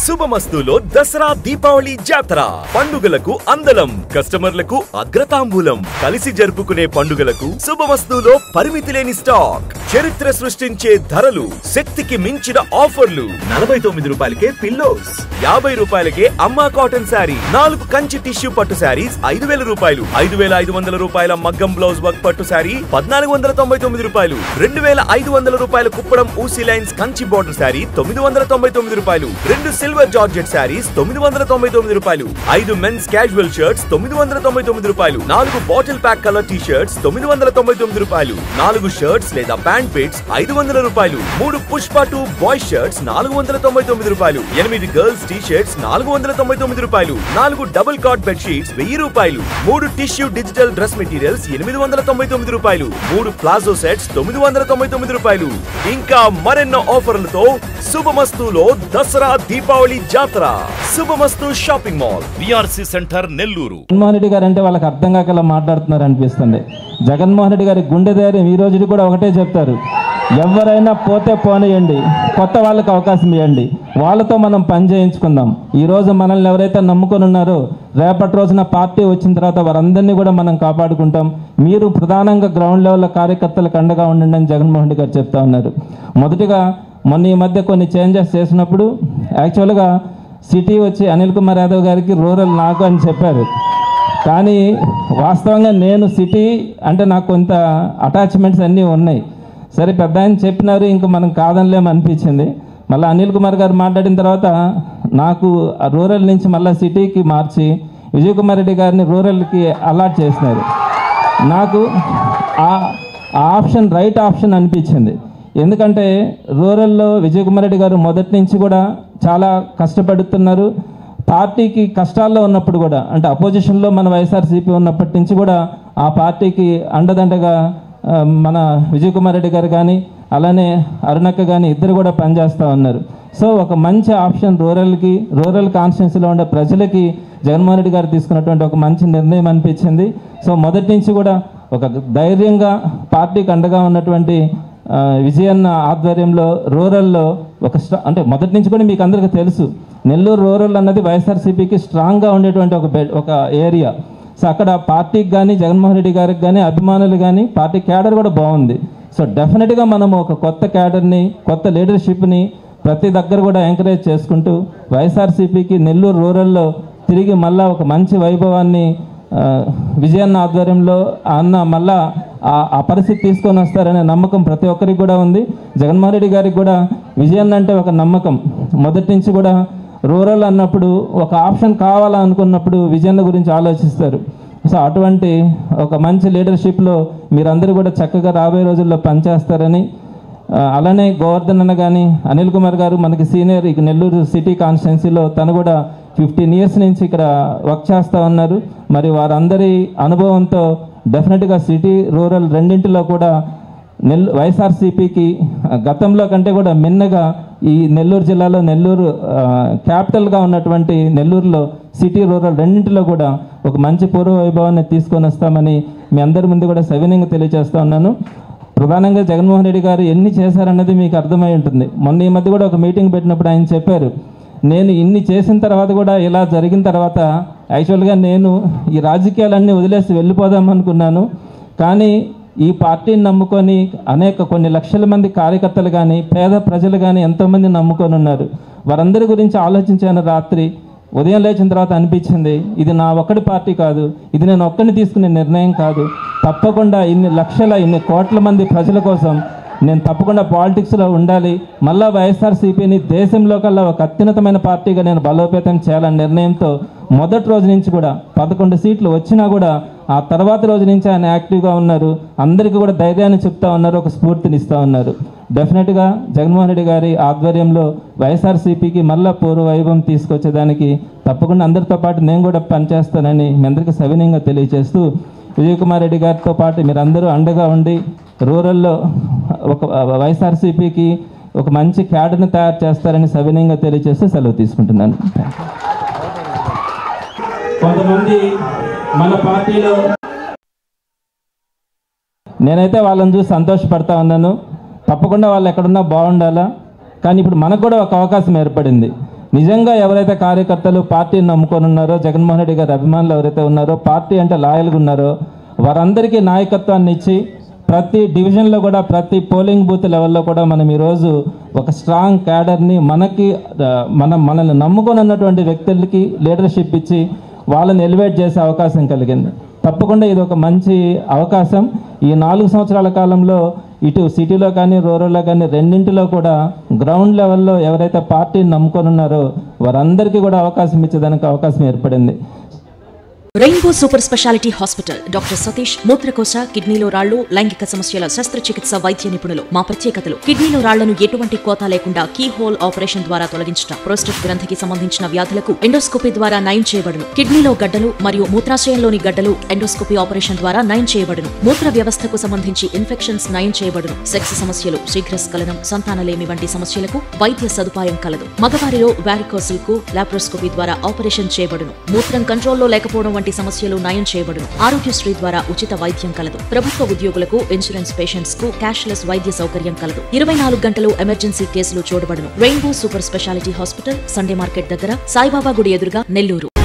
శుభమస్తులో దసరా దీపావళి జాతర పండుగలకు అందలం కస్టమర్లకు అగ్రతాంబూలం కలిసి జరుపుకునే పండుగలకు శుభమస్తులో పరిమితి లేని స్టాక్ చరిత్ర సృష్టించే ధరలు శక్తికి మించిన ఆఫర్లు 49 రూపాయలకే పిల్లోస్ 50 రూపాయలకే అమ్మా కాటన్ శారీ 4 కంచి టిష్యూ పట్టు శారీస్ 5000 రూపాయలు 5500 రూపాయల మగ్గం బ్లౌజ్ వర్క్ పట్టు శారీ 1499 రూపాయలు 2500 రూపాయల కుప్పడం ఊసి లైన్స్ కంచి బోర్డర్ శారీ 999 రూపాయలు 2 సిల్వర్ జార్జెట్ శారీస్ 999 రూపాయలు 5 మెన్స్ క్యాజువల్ షర్ట్స్ 999 రూపాయలు 4 bottle pack colour T shirts 999 రూపాయలు 4 షర్ట్స్ లేదా ప్యాంట్ పిట్స్ 500 రూపాయలు 3 పుష్ప 2 బాయ్ షర్ట్స్ 499 రూపాయలు 8 గర్ల్స్ టీ షర్ట్స్ 499 రూపాయలు 4 డబుల్ కాట్ బెడ్ షీట్స్ 1000 రూపాయలు 3 టిష్యూ డిజిటల్ డ్రెస్ మెటీరియల్స్ 899 రూపాయలు 3 ప్లాజో సెట్స్ 999 రూపాయలు ఇంకా మరెన్నో ఆఫర్లతో శుభమస్తులో దసరా దీపావళి జాతర Shubhamastu shopping mall VRC centre Nellore. Jaganmohan Reddy garu అంటే వాళ్ళకి అర్థం కాకలా మాట్లాడుతున్నారు అనిపిస్తుంది. జగన్మోహన్ రెడ్డి గారి గుండె ధైర్యం ఈ రోజు కూడా ఒకటే చెప్తారు, ఎవరైనా పోతే పోనీయండి, కొత్త వాళ్ళకి అవకాశం ఇవ్వండి, వాళ్ళతో మనం పని చేయించుకుందాం. ఈరోజు మనల్ని ఎవరైతే నమ్ముకొని ఉన్నారో రేపటి రోజున పార్టీ వచ్చిన తర్వాత వారందరినీ కూడా మనం కాపాడుకుంటాం. మీరు ప్రధానంగా గ్రౌండ్ లెవెల్లో కార్యకర్తలకు అండగా ఉండండి అని జగన్మోహన్ రెడ్డి గారు చెప్తా ఉన్నారు. మొదటిగా మొన్న ఈ మధ్య కొన్ని చేంజెస్ చేసినప్పుడు యాక్చువల్గా సిటీ వచ్చి అనిల్ కుమార్ యాదవ్ గారికి రూరల్ నాకు అని చెప్పారు. కానీ వాస్తవంగా నేను సిటీ అంటే నాకు కొంత అటాచ్మెంట్స్ అన్నీ ఉన్నాయి. సరే పెద్ద ఆయన చెప్పినారు, ఇంకా మనం కాదనిలేమో అనిపించింది. మళ్ళీ అనిల్ కుమార్ గారు మాట్లాడిన తర్వాత నాకు రూరల్ నుంచి మళ్ళీ సిటీకి మార్చి విజయ్ కుమార్ రెడ్డి గారిని రూరల్కి అలాట్ చేసినారు. నాకు ఆ ఆప్షన్ రైట్ ఆప్షన్ అనిపించింది. ఎందుకంటే రూరల్లో విజయ్ కుమార్ రెడ్డి గారు మొదటి నుంచి కూడా చాలా కష్టపడుతున్నారు. పార్టీకి కష్టాల్లో ఉన్నప్పుడు కూడా అంటే అపోజిషన్లో మన వైఎస్ఆర్సీపీ ఉన్నప్పటి నుంచి కూడా ఆ పార్టీకి అండదండగా మన విజయ్ కుమార్ రెడ్డి గారు కానీ అలానే అరుణక్క కానీ ఇద్దరు కూడా పనిచేస్తూ ఉన్నారు. సో ఒక మంచి ఆప్షన్ రూరల్ కాన్స్టిట్యున్సీలో ఉండే ప్రజలకి జగన్మోహన్ రెడ్డి గారు తీసుకున్నటువంటి ఒక మంచి నిర్ణయం అనిపించింది. సో మొదటి నుంచి కూడా ఒక ధైర్యంగా పార్టీకి అండగా ఉన్నటువంటి విజయన్న ఆధ్వర్యంలో రూరల్లో అంటే మొదటి నుంచి కూడా మీకు అందరికీ తెలుసు, నెల్లూరు రూరల్ అన్నది వైఎస్ఆర్సీపీకి స్ట్రాంగ్గా ఉండేటువంటి ఒక ఏరియా. సో అక్కడ పార్టీకి కానీ జగన్మోహన్ రెడ్డి గారికి కానీ అభిమానులు కానీ పార్టీ క్యాడర్ కూడా బాగుంది. సో డెఫినెట్గా మనము ఒక కొత్త క్యాడర్ని కొత్త లీడర్షిప్ని ప్రతి దగ్గర కూడా ఎంకరేజ్ చేసుకుంటూ వైఎస్ఆర్సీపీకి నెల్లూరు రూరల్లో తిరిగి మళ్ళా ఒక మంచి వైభవాన్ని విజయన్న ఆధ్వర్యంలో అన్న మళ్ళా ఆ పరిస్థితి తీసుకొని వస్తారనే నమ్మకం ప్రతి ఒక్కరికి కూడా ఉంది. జగన్మోహన్ రెడ్డి గారికి కూడా విజయన్న అంటే ఒక నమ్మకం. మొదటి నుంచి కూడా రూరల్ అన్నప్పుడు ఒక ఆప్షన్ కావాలనుకున్నప్పుడు విజయన్న గురించి ఆలోచిస్తారు. సో అటువంటి ఒక మంచి లీడర్షిప్లో మీరందరూ కూడా చక్కగా రాబోయే రోజుల్లో పనిచేస్తారని, అలానే గోవర్ధన్ అన్న కానీ అనిల్ కుమార్ గారు మనకి సీనియర్ ఇక నెల్లూరు సిటీ కాన్స్టిట్యున్సీలో తను కూడా 15 years నుంచి ఇక్కడ వర్క్ చేస్తూ ఉన్నారు. మరి వారందరి అనుభవంతో డెఫినెట్గా సిటీ రూరల్ రెండింటిలో కూడా వైఎస్ఆర్సీపీకి గతంలో కంటే కూడా మిన్నగా ఈ నెల్లూరు జిల్లాలో నెల్లూరు క్యాపిటల్గా ఉన్నటువంటి నెల్లూరులో సిటీ రూరల్ రెండింటిలో కూడా ఒక మంచి పూర్వ వైభవాన్ని తీసుకొని వస్తామని మీ అందరి ముందు కూడా సవినయంగా తెలియజేస్తూ ఉన్నాను. ప్రధానంగా జగన్మోహన్ రెడ్డి గారు ఎన్ని చేశారన్నది మీకు అర్థమై ఉంటుంది. మొన్న ఈ మధ్య కూడా ఒక మీటింగ్ పెట్టినప్పుడు ఆయన చెప్పారు, నేను ఇన్ని చేసిన తర్వాత కూడా ఇలా జరిగిన తర్వాత యాక్చువల్గా నేను ఈ రాజకీయాలన్నీ వదిలేసి వెళ్ళిపోదాం అనుకున్నాను. కానీ ఈ పార్టీని నమ్ముకొని కొన్ని లక్షల మంది కార్యకర్తలు కానీ పేద ప్రజలు కానీ ఎంతోమంది నమ్ముకొని ఉన్నారు. వారందరి గురించి ఆలోచించాను. రాత్రి ఉదయం లేచిన తర్వాత అనిపించింది, ఇది నా ఒక్కడి పార్టీ కాదు, ఇది నేను ఒక్కడిని తీసుకునే నిర్ణయం కాదు. తప్పకుండా ఇన్ని కోట్ల మంది ప్రజల కోసం నేను తప్పకుండా పాలిటిక్స్లో ఉండాలి. మళ్ళా వైఎస్ఆర్సీపీని దేశంలో కల్లా ఒక అత్యున్నతమైన పార్టీగా నేను బలోపేతం చేయాలనే నిర్ణయంతో మొదటి రోజు నుంచి కూడా 11 సీట్లు వచ్చినా కూడా ఆ తర్వాత రోజు నుంచి ఆయన యాక్టివ్గా ఉన్నారు. అందరికీ కూడా ధైర్యాన్ని చెప్తా ఉన్నారు, ఒక స్ఫూర్తినిస్తూ ఉన్నారు. డెఫినెట్గా జగన్మోహన్ రెడ్డి గారి ఆధ్వర్యంలో వైఎస్ఆర్సీపీకి మళ్ళా పూర్వ వైభవం తీసుకొచ్చేదానికి తప్పకుండా అందరితో పాటు నేను కూడా పనిచేస్తానని మీ అందరికీ సవినయంగా తెలియజేస్తూ విజయ్ కుమార్ రెడ్డి గారితో పాటు మీరందరూ అండగా ఉండి రూరల్లో ఒక వైఎస్ఆర్సీపీకి ఒక మంచి క్యాడర్ని తయారు చేస్తారని సవినయంగా తెలియజేస్తూ సెలవు తీసుకుంటున్నాను. కొంతమంది మన పార్టీలో నేనైతే వాళ్ళని చూసి సంతోషపడతా ఉన్నాను. తప్పకుండా వాళ్ళు ఎక్కడున్నా బాగుండాలా. కానీ ఇప్పుడు మనకు కూడా ఒక అవకాశం ఏర్పడింది. నిజంగా ఎవరైతే కార్యకర్తలు పార్టీని నమ్ముకొని ఉన్నారో, జగన్మోహన్ రెడ్డి గారి అభిమానులు ఎవరైతే ఉన్నారో, పార్టీ అంటే లాయల్గా ఉన్నారో, వారందరికీ నాయకత్వాన్ని ఇచ్చి ప్రతి డివిజన్లో కూడా, ప్రతి పోలింగ్ బూత్ లెవెల్లో కూడా మనం ఈరోజు ఒక స్ట్రాంగ్ క్యాడర్ని మనల్ని నమ్ముకొని ఉన్నటువంటి వ్యక్తులకి లీడర్షిప్ ఇచ్చి వాళ్ళని ఎలివేట్ చేసే అవకాశం కలిగింది. తప్పకుండా ఇది ఒక మంచి అవకాశం. ఈ 4 సంవత్సరాల కాలంలో ఇటు సిటీలో కానీ రూరల్లో కానీ రెండింటిలో కూడా గ్రౌండ్ లెవెల్లో ఎవరైతే పార్టీని నమ్ముకొని ఉన్నారో వారందరికీ కూడా అవకాశం ఇచ్చేదానికి అవకాశం ఏర్పడింది. Rainbow super speciality hospital doctor Satish మూత్రకోశ, కిడ్నీలో రాళ్లు, లైంగిక సమస్యల శస్త్రచికిత్స వైద్య నిపుణులు. మా ప్రత్యేకతలు: కిడ్నీలో రాళ్లను ఎటువంటి కోత లేకుండా కీ హోల్ ఆపరేషన్ ద్వారా తొలగించడం, ప్రోస్టేట్ గ్రంథికి సంబంధించిన వ్యాధులకు ఎండోస్కోపీ ద్వారా నయం చేయబడును. కిడ్నీలో గడ్డలు మరియు మూత్రాశయంలోని గడ్డలు ఎండోస్కోపీ ఆపరేషన్ ద్వారా నయం చేయబడును. మూత్ర వ్యవస్థకు సంబంధించి ఇన్ఫెక్షన్స్ నయం చేయబడును. సెక్స్ సమస్యలు, శీఘ్రస్ఖలనం, సంతానలేమి వంటి సమస్యలకు వైద్య సదుపాయం కలదు. మగవారిలో వారికోసిల్ కు లాప్రోస్కోపీ ద్వారా ఆపరేషన్ చేయబడును. మూత్రం కంట్రోల్లో లేకపోవడం వంటి సమస్యలు నయం చేయబడును. ఆరోగ్యశ్రీ ద్వారా ఉచిత వైద్యం కలదు. ప్రభుత్వ ఉద్యోగులకు, ఇన్సూరెన్స్ పేషెంట్స్ కు క్యాష్లెస్ వైద్య సౌకర్యం కలదు. 24 గంటలు ఎమర్జెన్సీ కేసులు చూడబడును. Rainbow super speciality hospital, Sunday market దగ్గర, సాయిబాబా గుడి ఎదురుగా, నెల్లూరు.